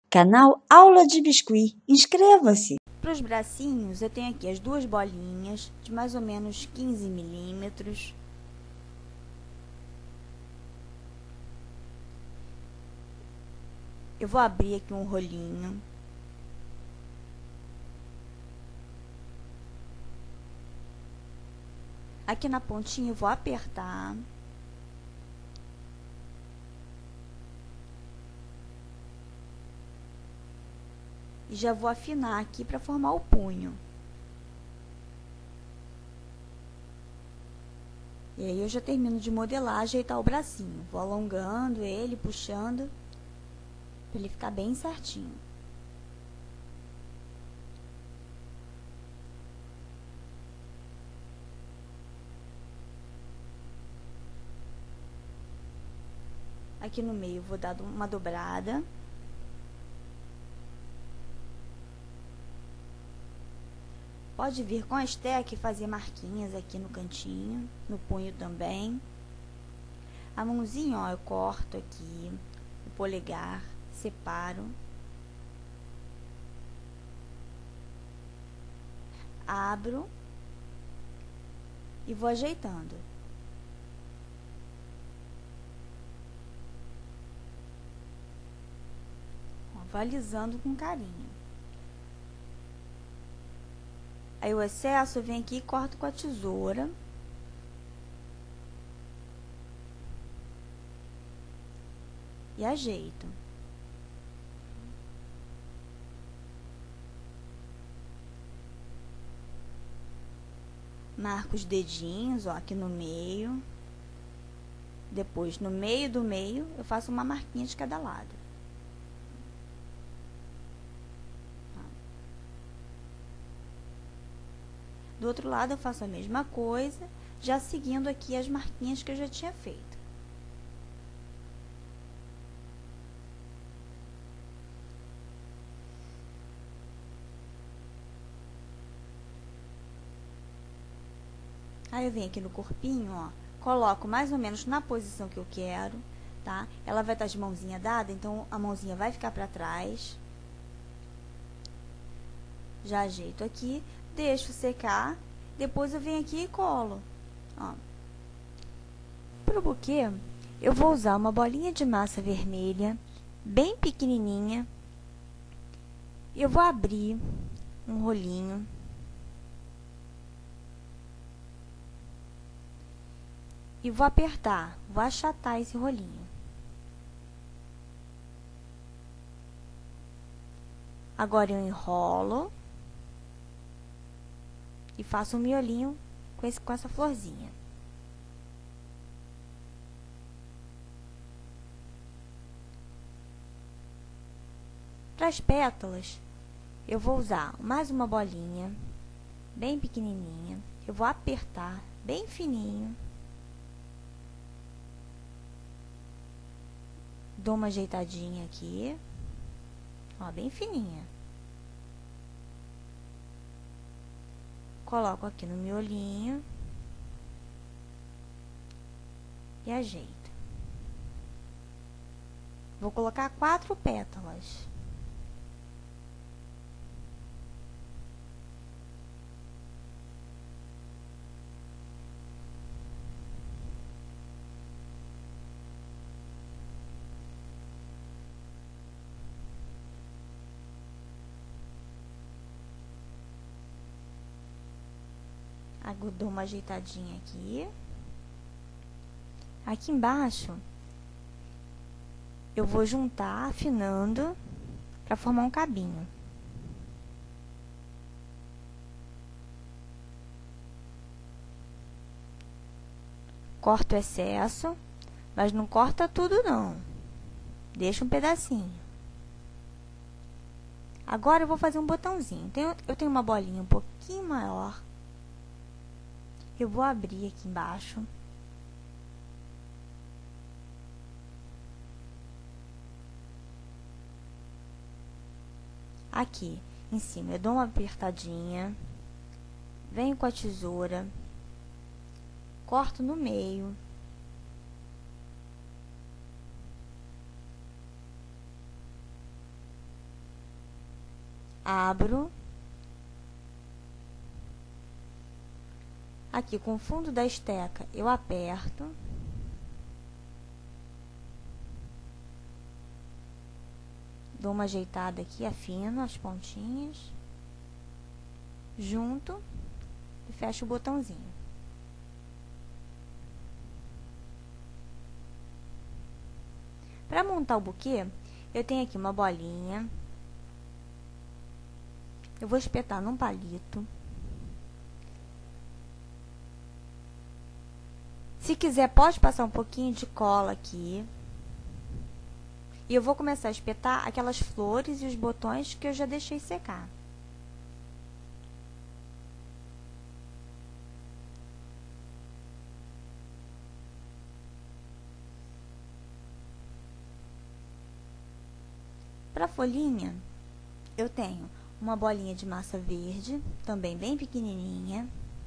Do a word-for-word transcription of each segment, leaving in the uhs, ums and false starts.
Canal Aula de Biscuit. Inscreva-se! Para os bracinhos, eu tenho aqui as duas bolinhas de mais ou menos quinze milímetros. Eu vou abrir aqui um rolinho. Aqui na pontinha eu vou apertar. E já vou afinar aqui para formar o punho. E aí eu já termino de modelar, ajeitar o bracinho. Vou alongando ele, puxando, para ele ficar bem certinho. Aqui no meio eu vou dar uma dobrada. Pode vir com a esteca e fazer marquinhas aqui no cantinho, no punho também. A mãozinha, ó, eu corto aqui o polegar, separo. Abro e vou ajeitando. Ó, vou alisando com carinho. Aí o excesso eu venho aqui e corto com a tesoura. E ajeito. Marco os dedinhos, ó, aqui no meio. Depois, no meio do meio, eu faço uma marquinha de cada lado. Do outro lado, eu faço a mesma coisa, já seguindo aqui as marquinhas que eu já tinha feito. Aí, eu venho aqui no corpinho, ó, coloco mais ou menos na posição que eu quero, tá? Ela vai estar de mãozinha dada, então a mãozinha vai ficar pra trás. Já ajeito aqui, deixo secar, depois eu venho aqui e colo, ó. Pro buquê, eu vou usar uma bolinha de massa vermelha, bem pequenininha. Eu vou abrir um rolinho. E vou apertar, vou achatar esse rolinho. Agora eu enrolo. E faço um miolinho com, esse, com essa florzinha. Para as pétalas, eu vou usar mais uma bolinha, bem pequenininha. Eu vou apertar bem fininho. Dou uma ajeitadinha aqui, ó, bem fininha. Coloco aqui no miolinho e ajeito. Vou colocar quatro pétalas. Dou uma ajeitadinha aqui. Aqui embaixo, eu vou juntar, afinando, para formar um cabinho. Corto o excesso, mas não corta tudo não. Deixa um pedacinho. Agora eu vou fazer um botãozinho. Eu tenho uma bolinha um pouquinho maior. Eu vou abrir aqui embaixo. Aqui em cima eu dou uma apertadinha. Venho com a tesoura. Corto no meio. abro aqui com o fundo da esteca, eu aperto, dou uma ajeitada aqui, afino as pontinhas, junto e fecho o botãozinho. Para montar o buquê, eu tenho aqui uma bolinha, eu vou espetar num palito. Se quiser, pode passar um pouquinho de cola aqui. E eu vou começar a espetar aquelas flores e os botões que eu já deixei secar. Para a folhinha, eu tenho uma bolinha de massa verde, também bem pequenininha.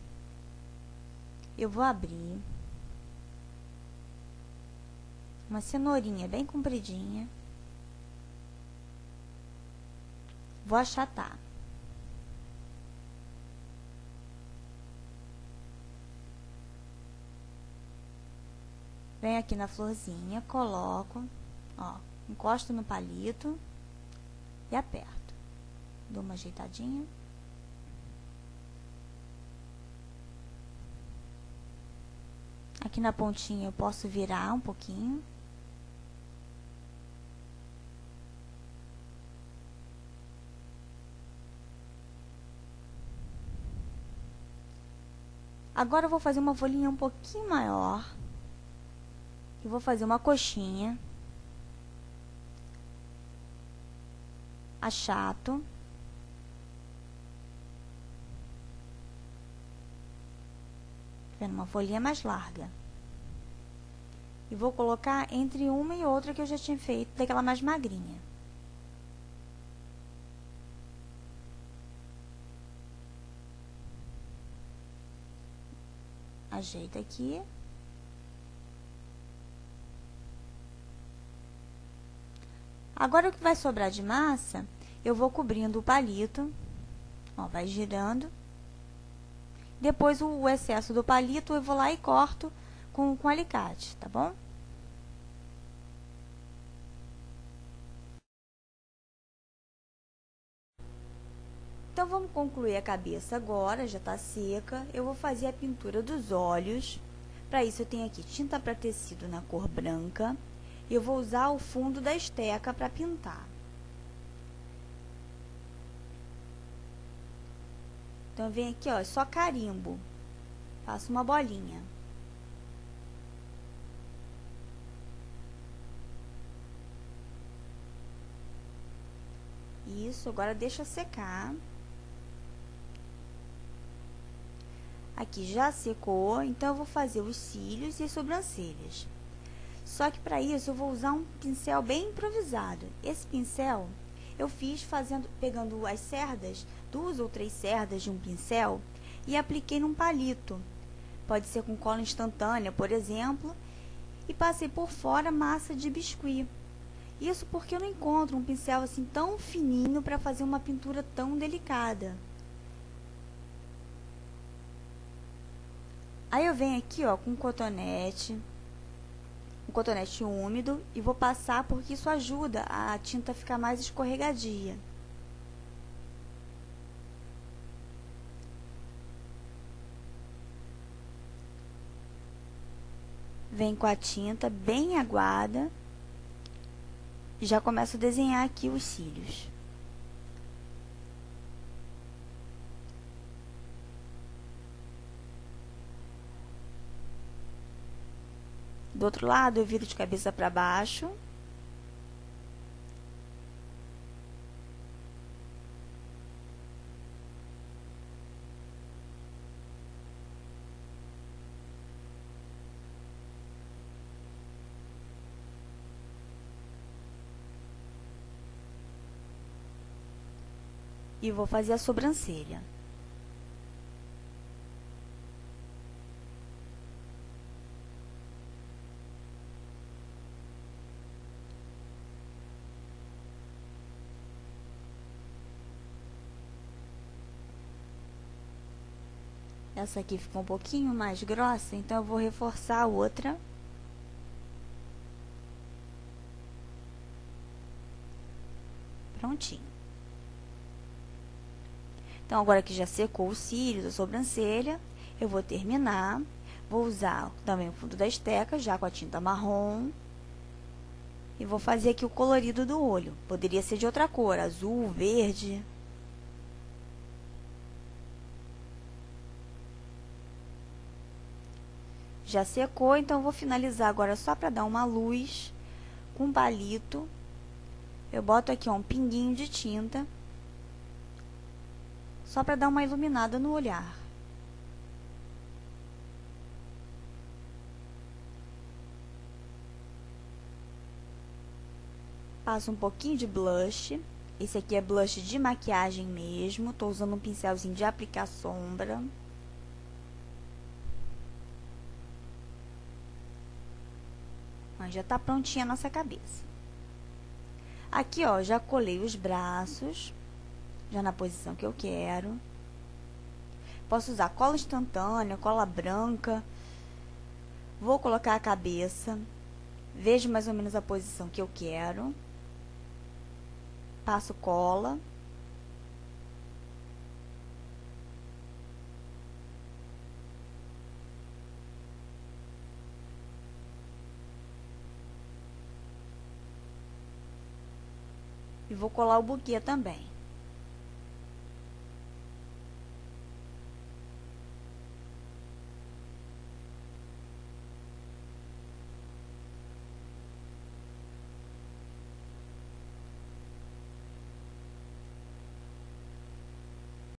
Eu vou abrir uma cenourinha bem compridinha. Vou achatar. Venho aqui na florzinha, coloco, ó, encosto no palito e aperto. Dou uma ajeitadinha. Aqui na pontinha eu posso virar um pouquinho. Agora eu vou fazer uma folhinha um pouquinho maior. E vou fazer uma coxinha. Achato. Vendo uma folhinha mais larga. E vou colocar entre uma e outra que eu já tinha feito, daquela mais magrinha. Ajeito aqui. Agora, o que vai sobrar de massa, eu vou cobrindo o palito. Ó, vai girando. Depois, o excesso do palito, eu vou lá e corto com, com alicate, tá bom? Então, vamos concluir a cabeça agora, já tá seca. Eu vou fazer a pintura dos olhos. Para isso, eu tenho aqui tinta para tecido na cor branca. E eu vou usar o fundo da esteca para pintar. Então, eu venho aqui, ó, só carimbo. Faço uma bolinha. Isso, agora deixa secar. Aqui já secou, então eu vou fazer os cílios e as sobrancelhas. Só que para isso eu vou usar um pincel bem improvisado. Esse pincel eu fiz fazendo, pegando as cerdas, duas ou três cerdas de um pincel e apliquei num palito. Pode ser com cola instantânea, por exemplo, e passei por fora massa de biscuit. Isso porque eu não encontro um pincel assim tão fininho para fazer uma pintura tão delicada. Aí eu venho aqui, ó, com um cotonete, um cotonete úmido e vou passar porque isso ajuda a tinta a ficar mais escorregadia. Vem com a tinta bem aguada e já começo a desenhar aqui os cílios. Do outro lado, eu viro de cabeça para baixo. E vou fazer a sobrancelha. Essa aqui ficou um pouquinho mais grossa, então eu vou reforçar a outra. Prontinho. Então, agora que já secou os cílios, a sobrancelha, eu vou terminar. Vou usar também o fundo da esteca, já com a tinta marrom. E vou fazer aqui o colorido do olho. Poderia ser de outra cor, azul, verde. Já secou, então eu vou finalizar agora só para dar uma luz com um palito. Eu boto aqui ó, um pinguinho de tinta, só para dar uma iluminada no olhar. Passo um pouquinho de blush. Esse aqui é blush de maquiagem mesmo. Tô usando um pincelzinho de aplicar sombra. Mas já tá prontinha a nossa cabeça. Aqui, ó, já colei os braços, já na posição que eu quero. Posso usar cola instantânea, cola branca. Vou colocar a cabeça. Vejo mais ou menos a posição que eu quero. Passo cola. E vou colar o buquê também.